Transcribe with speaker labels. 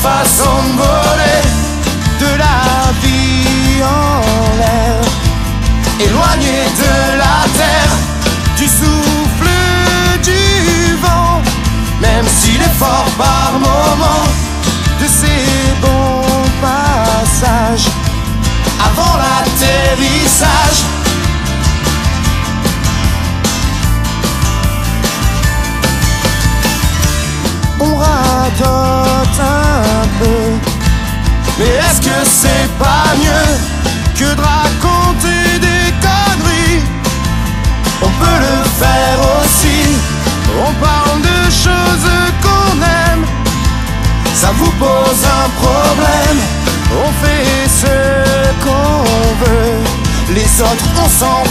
Speaker 1: façon de voler, de la vie en l'air, éloigné de la terre, du souffle du vent, même s'il est fort par moments, de ces bons passages avant l'atterrissage. On radote un peu, mais est-ce que c'est pas mieux que de raconter des conneries? On peut le faire aussi, on parle de choses qu'on aime. Ça vous pose un problème, on fait ce qu'on veut, les autres on s'en